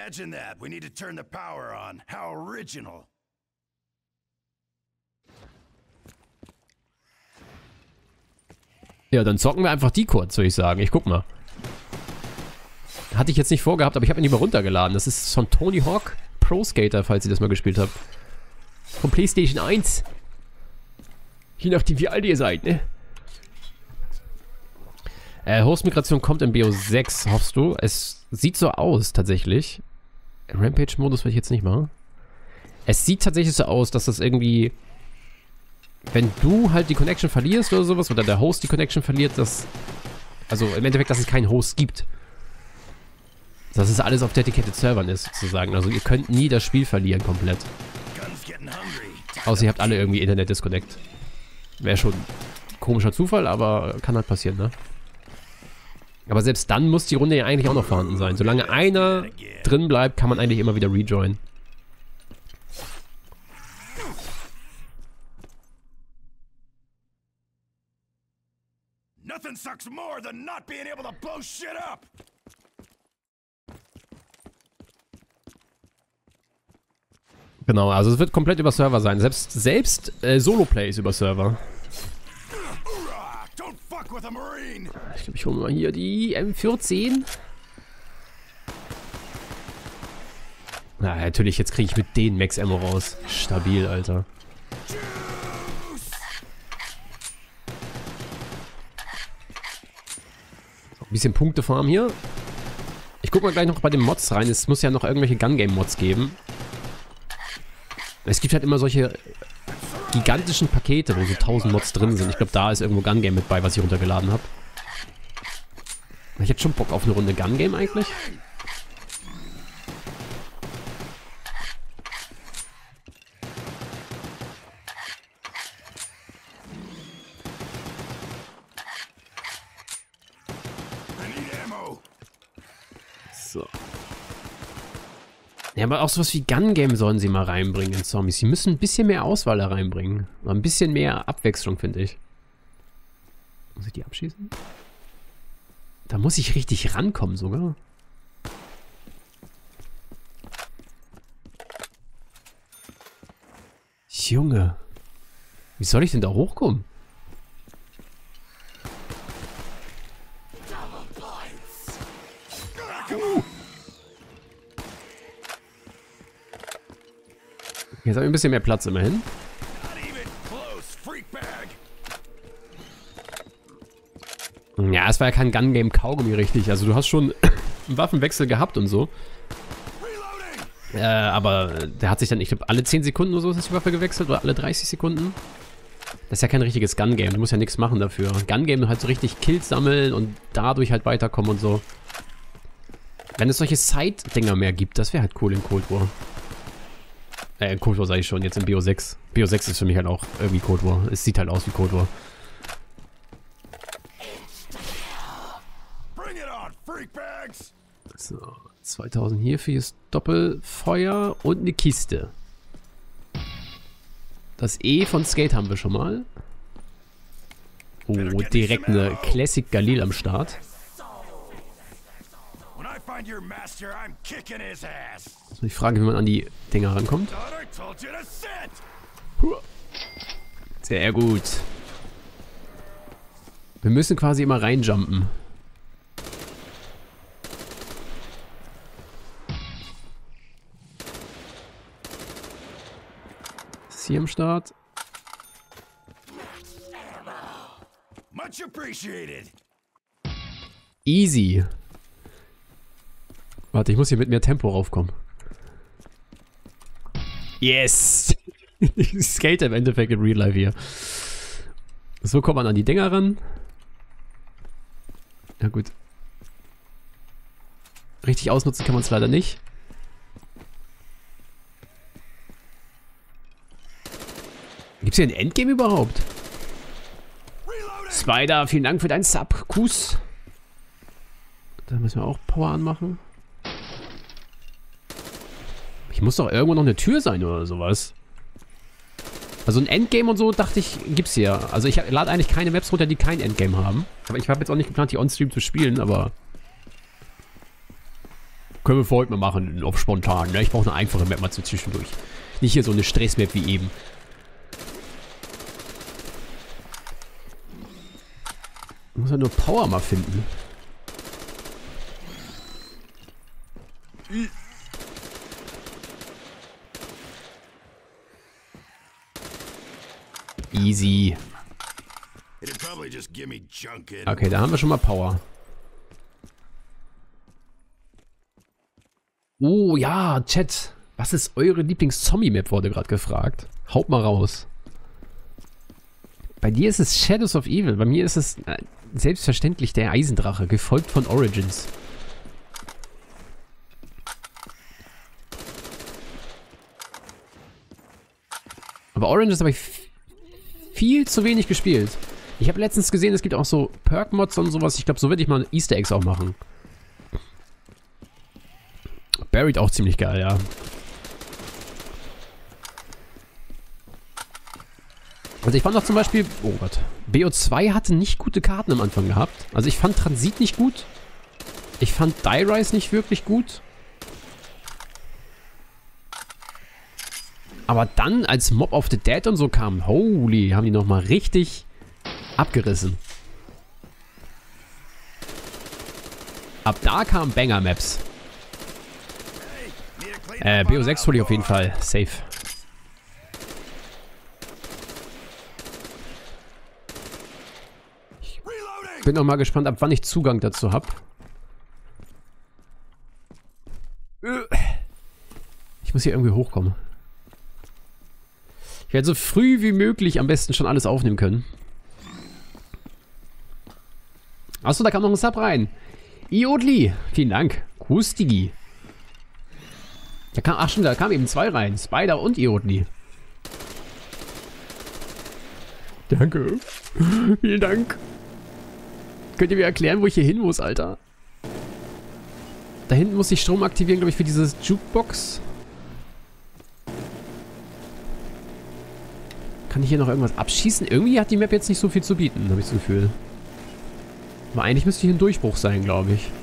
Imagine that. We need to turn the power on. How original. Ja, dann zocken wir einfach die kurz, würde ich sagen. Ich guck mal. Hatte ich jetzt nicht vorgehabt, aber ich habe ihn lieber runtergeladen. Das ist von Tony Hawk Pro Skater, falls ihr das mal gespielt habt. Von PlayStation 1. Je nachdem, wie alt ihr seid, ne? Hostmigration kommt im BO6, hoffst du? Es sieht so aus, tatsächlich. Rampage-Modus will ich jetzt nicht machen. Es sieht tatsächlich so aus, dass das irgendwie... Wenn du halt die Connection verlierst oder sowas, oder der Host die Connection verliert, dass... Also im Endeffekt, dass es keinen Host gibt. Dass es alles auf dedicated Servern ist, sozusagen. Also ihr könnt nie das Spiel verlieren komplett. Außer ihr habt alle irgendwie Internet-Disconnect. Wäre schon ein komischer Zufall, aber kann halt passieren, ne? Aber selbst dann muss die Runde ja eigentlich auch noch vorhanden sein. Solange einer drin bleibt, kann man eigentlich immer wieder rejoinen. Nothing sucks more than not being able to blow shit up. Genau, also es wird komplett über Server sein. Selbst Solo-Play ist über Server. Ich glaube, ich hole mal hier die M14. Na, natürlich, jetzt kriege ich mit den Max Ammo raus. Stabil, Alter. So, ein bisschen Punktefarm hier. Ich gucke mal gleich noch bei den Mods rein. Es muss ja noch irgendwelche Gun-Game-Mods geben. Es gibt halt immer solche gigantischen Pakete, wo so 1000 Mods drin sind. Ich glaube, da ist irgendwo Gun Game mit bei, was ich runtergeladen habe. Ich hätte schon Bock auf eine Runde Gun Game eigentlich. So. Ja, aber auch sowas wie Gun Game sollen sie mal reinbringen in Zombies. Sie müssen ein bisschen mehr Auswahl da reinbringen. Ein bisschen mehr Abwechslung, finde ich. Muss ich die abschießen? Da muss ich richtig rankommen sogar. Junge. Wie soll ich denn da hochkommen? Jetzt habe ich ein bisschen mehr Platz immerhin. Ja, es war ja kein Gun-Game-Kaugummi richtig. Also du hast schon einen Waffenwechsel gehabt und so. Aber der hat sich dann, ich glaube, alle 10 Sekunden oder so ist die Waffe gewechselt. Oder alle 30 Sekunden. Das ist ja kein richtiges Gun-Game. Du musst ja nichts machen dafür. Gun-Game halt so richtig Kills sammeln und dadurch halt weiterkommen und so. Wenn es solche Side-Dinger mehr gibt, das wäre halt cool in Cold War. Cold War sage ich schon, jetzt in BO6. BO6 ist für mich halt auch irgendwie Cold War. Es sieht halt aus wie Cold War. So, 2000 hier fürs Doppelfeuer und eine Kiste. Das E von Skate haben wir schon mal. Oh, direkt eine Classic Galil am Start. So, ich frage, wie man an die Dinger rankommt. Sehr gut. Wir müssen quasi immer reinjumpen. Ist hier am Start. Easy. Warte, ich muss hier mit mehr Tempo raufkommen. Yes! Ich skate im Endeffekt in Real Life hier. So kommt man an die Dinger ran. Ja gut. Richtig ausnutzen kann man es leider nicht. Gibt es hier ein Endgame überhaupt? Spider, vielen Dank für deinen Sub. Kuss. Da müssen wir auch Power anmachen. Hier muss doch irgendwo noch eine Tür sein oder sowas. Also ein Endgame und so, dachte ich, gibt's hier. Also ich lade eigentlich keine Maps runter, die kein Endgame haben. Aber ich habe jetzt auch nicht geplant, die on-stream zu spielen, aber... Können wir für heute mal machen, auf spontan. Ne? Ich brauche eine einfache Map mal zwischendurch. Nicht hier so eine Stress-Map wie eben. Ich muss ja nur Power mal finden. Easy. Okay, da haben wir schon mal Power. Oh ja, Chat. Was ist eure Lieblings-Zombie-Map, wurde gerade gefragt. Haut mal raus. Bei dir ist es Shadows of Evil. Bei mir ist es selbstverständlich der Eisendrache, gefolgt von Origins. Aber Origins habe ich viel zu wenig gespielt. Ich habe letztens gesehen, es gibt auch so Perk-Mods und sowas. Ich glaube, so werde ich mal Easter Eggs auch machen. Buried auch ziemlich geil, ja. Also ich fand auch zum Beispiel, oh Gott, BO2 hatte nicht gute Karten am Anfang gehabt. Also ich fand Transit nicht gut. Ich fand Die Rise nicht wirklich gut. Aber dann, als Mob of the Dead und so kam, holy, haben die nochmal richtig abgerissen. Ab da kamen Banger-Maps. BO6 hole ich auf jeden Fall. Safe. Ich bin noch mal gespannt, ab wann ich Zugang dazu habe. Ich muss hier irgendwie hochkommen. Ich werde so früh wie möglich am besten schon alles aufnehmen können. Achso, da kam noch ein Sub rein. Iodli, vielen Dank. Gruß, Digi. Ach stimmt, da kamen eben 2 rein. Spider und Iodli. Danke. Vielen Dank. Könnt ihr mir erklären, wo ich hier hin muss, Alter? Da hinten muss ich Strom aktivieren, glaube ich, für dieses Jukebox. Kann ich hier noch irgendwas abschießen? Irgendwie hat die Map jetzt nicht so viel zu bieten, habe ich das Gefühl. Aber eigentlich müsste hier ein Durchbruch sein, glaube ich.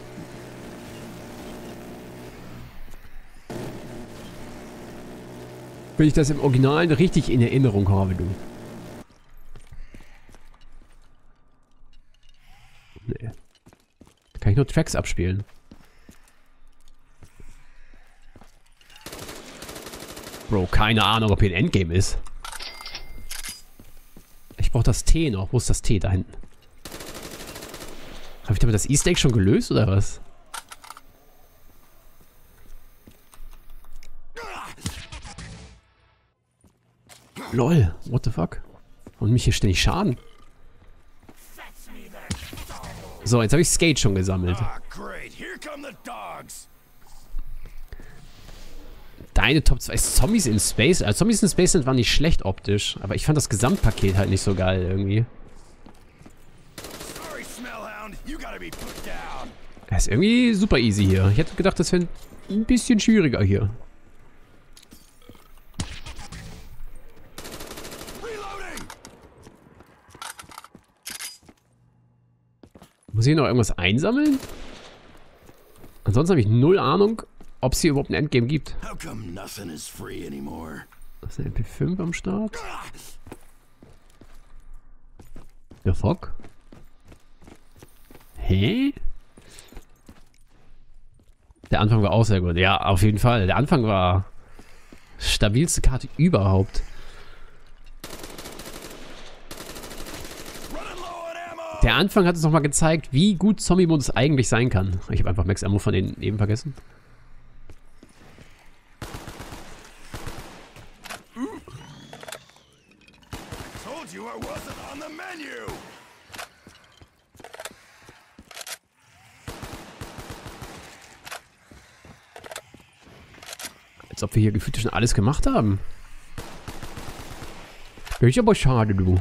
Wenn ich das im Original richtig in Erinnerung habe, du. Nee. Da kann ich nur Tracks abspielen. Bro, keine Ahnung, ob hier ein Endgame ist. Ich brauche das T noch. Wo ist das T? Da hinten. Habe ich damit das Easter Egg schon gelöst, oder was? LOL, what the fuck? Und mich hier ständig Schaden. So, jetzt habe ich Skate schon gesammelt. Deine Top 2 Zombies in Space. Also Zombies in Space waren nicht schlecht optisch, aber ich fand das Gesamtpaket halt nicht so geil irgendwie. Das ist irgendwie super easy hier. Ich hätte gedacht, das wäre ein bisschen schwieriger hier. Muss ich noch irgendwas einsammeln? Ansonsten habe ich null Ahnung, ob es hier überhaupt ein Endgame gibt. Das ist eine MP5 am Start. The fuck? Hä? Der Anfang war auch sehr gut. Ja, auf jeden Fall. Der Anfang war stabilste Karte überhaupt. Der Anfang hat uns nochmal gezeigt, wie gut Zombie-Modus eigentlich sein kann. Ich habe einfach Max Ammo von denen eben vergessen. Als ob wir hier gefühlt schon alles gemacht haben. Ist aber schade, du.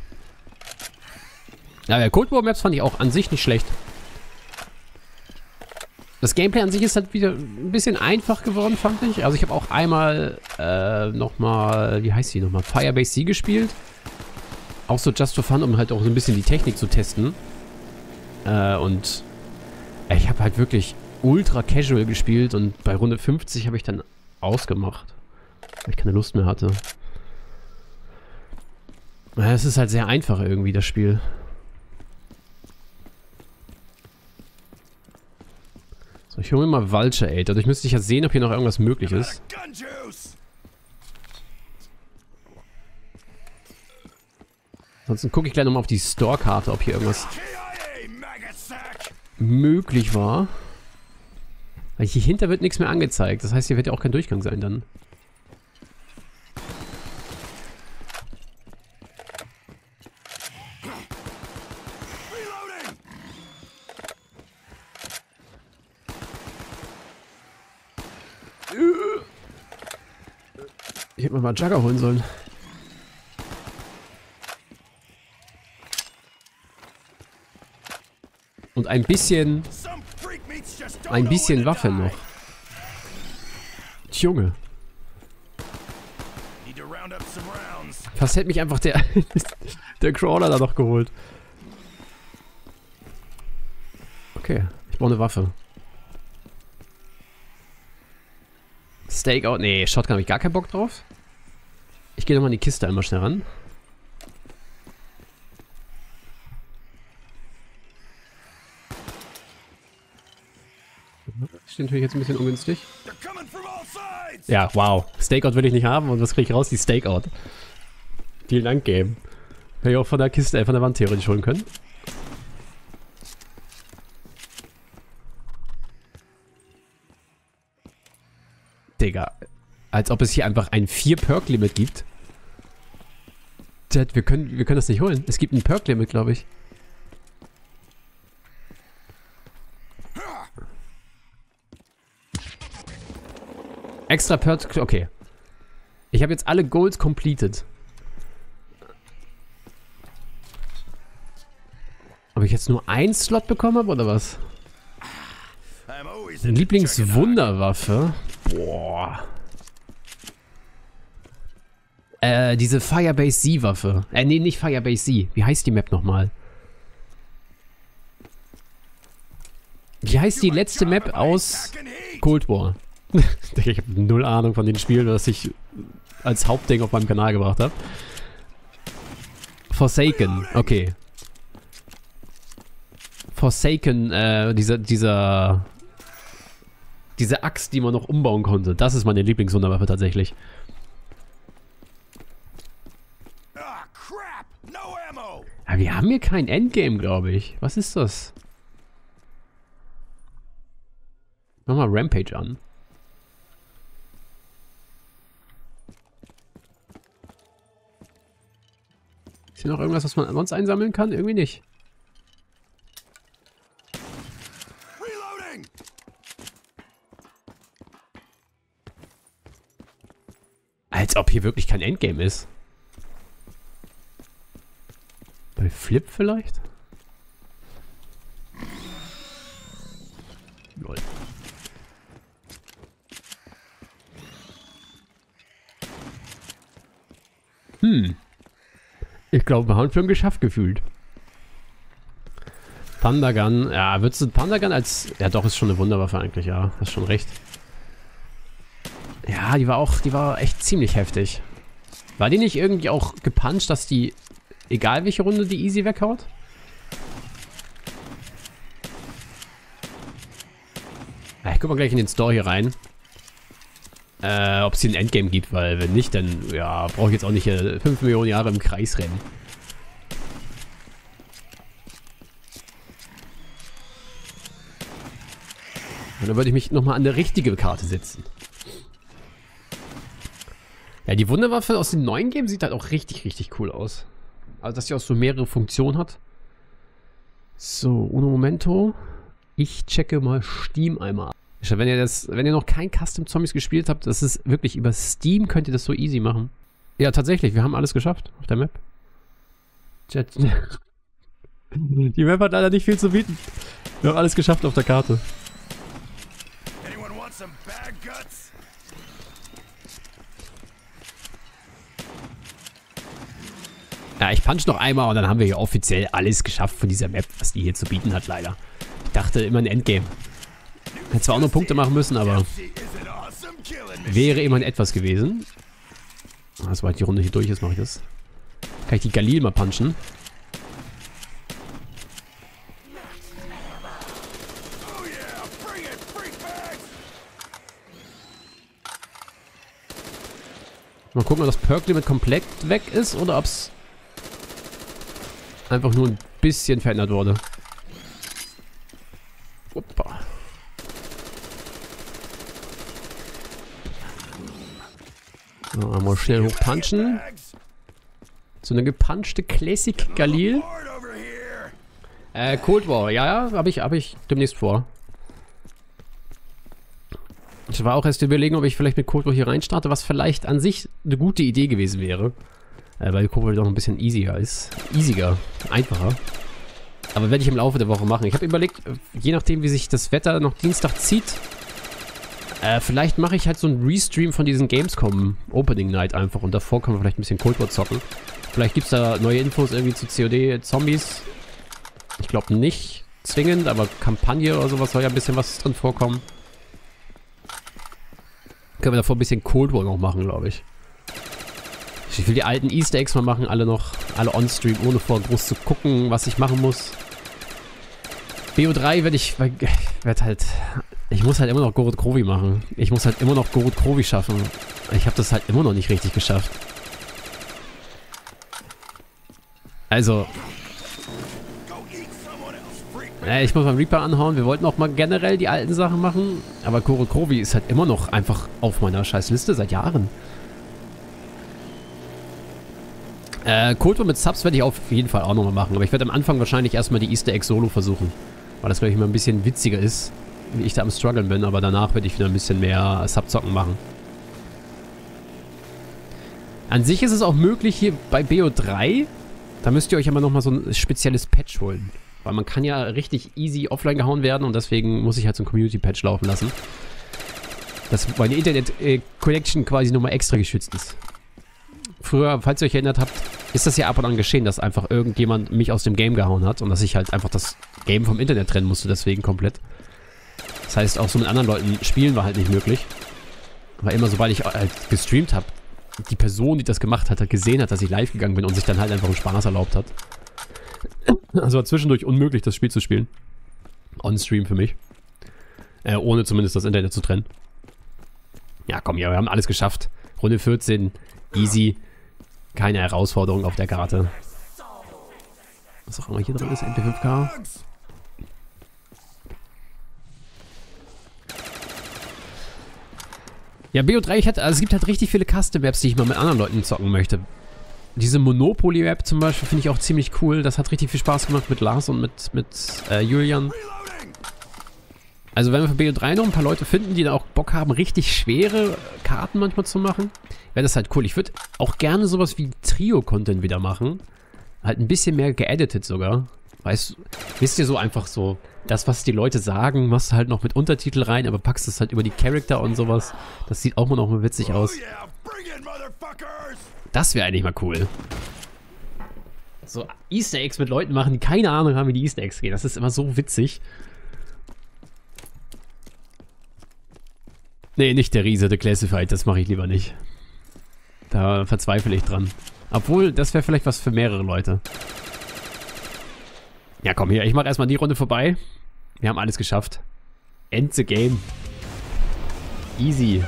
Ja, Cold War Maps fand ich auch an sich nicht schlecht. Das Gameplay an sich ist halt wieder ein bisschen einfach geworden, fand ich. Also ich habe auch einmal nochmal, wie heißt die nochmal, Firebase C gespielt. Auch so just for fun, um halt auch so ein bisschen die Technik zu testen. Und ich habe halt wirklich ultra casual gespielt und bei Runde 50 habe ich dann ausgemacht, weil ich keine Lust mehr hatte. Es ist halt sehr einfach irgendwie, das Spiel. So, ich hole mir mal Vulture Aid. Dadurch müsste ich ja sehen, ob hier noch irgendwas möglich ist. Ansonsten gucke ich gleich nochmal auf die Store-Karte, ob hier irgendwas möglich war. Weil hier hinter wird nichts mehr angezeigt. Das heißt, hier wird ja auch kein Durchgang sein dann. Ich hätte mir mal Jugger holen sollen. Und ein bisschen Waffe noch. Junge. Fast hätte mich einfach der Crawler da noch geholt. Okay, ich brauche eine Waffe. Stakeout, nee, Shotgun habe ich gar keinen Bock drauf. Ich gehe nochmal in die Kiste einmal schnell ran. Steht natürlich jetzt ein bisschen ungünstig. Ja, wow. Stakeout will ich nicht haben und was kriege ich raus? Die Stakeout. Vielen Dank, Game. Hätte ich auch von der Kiste, von der Wand theoretisch holen können. Digga. Als ob es hier einfach ein 4-Perk-Limit gibt. Wir können das nicht holen. Es gibt ein Perk-Limit, glaube ich. Extra Perk, okay. Ich habe jetzt alle Goals completed. Ob ich jetzt nur einen Slot bekommen habe, oder was? Lieblingswunderwaffe? Boah. Diese Firebase Z-Waffe. Nee, nicht Firebase Z. Wie heißt die Map nochmal? Wie heißt die letzte Map aus Cold War? Ich habe null Ahnung von den Spielen, was ich als Hauptding auf meinem Kanal gebracht habe. Forsaken, okay. Forsaken, diese Axt, die man noch umbauen konnte. Das ist meine Lieblingswunderwaffe tatsächlich. Aber wir haben hier kein Endgame, glaube ich. Was ist das? Mach mal Rampage an. Ist hier noch irgendwas, was man sonst einsammeln kann? Irgendwie nicht. Als ob hier wirklich kein Endgame ist. Bei Flip vielleicht? Lol. Ich glaube, wir haben es schon geschafft gefühlt. Thundergun, ja, würdest du Thundergun als... Ja doch, ist schon eine Wunderwaffe eigentlich, ja. Hast schon recht. Ja, die war echt ziemlich heftig. War die nicht irgendwie auch gepuncht, dass die, egal welche Runde, die easy weghaut? Ja, ich guck mal gleich in den Store hier rein. Ob es hier ein Endgame gibt, weil wenn nicht, dann ja, brauche ich jetzt auch nicht 5 Millionen Jahre im Kreis rennen. Und dann würde ich mich nochmal an eine richtige Karte setzen. Ja, die Wunderwaffe aus dem neuen Game sieht halt auch richtig, richtig cool aus. Also, dass sie auch so mehrere Funktionen hat. So, uno momento. Ich checke mal Steam einmal ab. Wenn ihr noch kein Custom Zombies gespielt habt, das ist wirklich über Steam, könnt ihr das so easy machen. Ja, tatsächlich, wir haben alles geschafft auf der Map. Die Map hat leider nicht viel zu bieten. Wir haben alles geschafft auf der Karte. Ja, ich punch noch einmal und dann haben wir hier offiziell alles geschafft von dieser Map, was die hier zu bieten hat, leider. Ich dachte immer ein Endgame. Hätte zwar auch noch Punkte machen müssen, aber wäre immerhin etwas gewesen. Sobald die Runde hier durch ist, mache ich das. Kann ich die Galil mal punchen. Mal gucken, ob das Perk-Limit komplett weg ist oder ob es einfach nur ein bisschen verändert wurde. Opa. So, einmal schnell hochpunchen. So eine gepunchte Classic Galil. Cold War, ja, hab ich demnächst vor. Ich war auch erst überlegen, ob ich vielleicht mit Cold War hier reinstarte, was vielleicht an sich eine gute Idee gewesen wäre. Weil Cold War doch ein bisschen easier ist. Einfacher. Aber werde ich im Laufe der Woche machen. Ich habe überlegt, je nachdem wie sich das Wetter noch Dienstag zieht, vielleicht mache ich halt so einen Restream von diesen Gamescom Opening Night einfach und davor können wir vielleicht ein bisschen Cold War zocken. Vielleicht gibt es da neue Infos irgendwie zu COD Zombies. Ich glaube nicht zwingend, aber Kampagne oder sowas soll ja ein bisschen was drin vorkommen. Können wir davor ein bisschen Cold War noch machen, glaube ich. Ich will die alten Easter Eggs mal machen, alle on-stream, ohne vorher groß zu gucken, was ich machen muss. BO3 ich muss halt immer noch Gorod Krovi machen. Ich muss halt immer noch Gorod Krovi schaffen. Ich habe das halt immer noch nicht richtig geschafft. Also. Ich muss mal Reaper anhauen. Wir wollten auch mal generell die alten Sachen machen. Aber Gorod Krovi ist halt immer noch einfach auf meiner scheiß Liste seit Jahren. Cold War mit Subs werde ich auf jeden Fall auch nochmal machen. Aber ich werde am Anfang wahrscheinlich erstmal die Easter Egg Solo versuchen. Weil das, glaube ich, immer ein bisschen witziger ist, wie ich da am Struggeln bin. Aber danach werde ich wieder ein bisschen mehr Subzocken machen. An sich ist es auch möglich hier bei BO3. Da müsst ihr euch aber nochmal so ein spezielles Patch holen. Weil man kann ja richtig easy offline gehauen werden. Und deswegen muss ich halt so ein Community-Patch laufen lassen. Dass meine Internet-Connection quasi nochmal extra geschützt ist. Früher, falls ihr euch erinnert habt, ist das ja ab und an geschehen, dass einfach irgendjemand mich aus dem Game gehauen hat und dass ich halt einfach das Game vom Internet trennen musste, deswegen komplett. Das heißt, auch so mit anderen Leuten spielen war halt nicht möglich. Weil immer, sobald ich halt gestreamt habe, die Person, die das gemacht hat, gesehen hat, dass ich live gegangen bin und sich dann halt einfach einen Spaß erlaubt hat. Also war zwischendurch unmöglich, das Spiel zu spielen. On-Stream für mich. Ohne zumindest das Internet zu trennen. Ja, komm, ja, wir haben alles geschafft. Runde 14, easy. Keine Herausforderung auf der Karte. Was auch immer hier drin ist, MP5K. Ja, BO3, also es gibt halt richtig viele Custom-Maps, die ich mal mit anderen Leuten zocken möchte. Diese Monopoly-Map zum Beispiel finde ich auch ziemlich cool. Das hat richtig viel Spaß gemacht mit Lars und mit Julian. Also wenn wir für BO3 noch ein paar Leute finden, die da auch Bock haben, richtig schwere Karten manchmal zu machen, wäre das halt cool. Ich würde auch gerne sowas wie Trio-Content wieder machen. Halt ein bisschen mehr geeditet sogar. Wisst ihr, so einfach so, das, was die Leute sagen, machst du halt noch mit Untertitel rein, aber packst es halt über die Charakter und sowas. Das sieht auch mal noch mal witzig aus. Das wäre eigentlich mal cool. So Easter Eggs mit Leuten machen, die keine Ahnung haben, wie die Easter Eggs gehen. Das ist immer so witzig. Nee, nicht der Riese, der Classified, das mache ich lieber nicht. Da verzweifle ich dran. Obwohl, das wäre vielleicht was für mehrere Leute. Ja, komm hier, ich mache erstmal die Runde vorbei. Wir haben alles geschafft. End the game. Easy.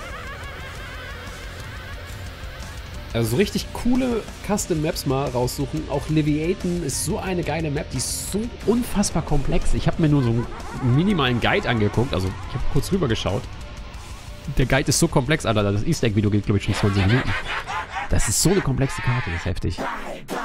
Also so richtig coole Custom Maps mal raussuchen. Auch Leviathan ist so eine geile Map, die ist so unfassbar komplex. Ich habe mir nur so einen minimalen Guide angeguckt, also ich habe kurz rüber geschaut. Der Guide ist so komplex, Alter, das Easter Egg Video geht, glaube ich, schon 20 Minuten. Das ist so eine komplexe Karte, das ist heftig.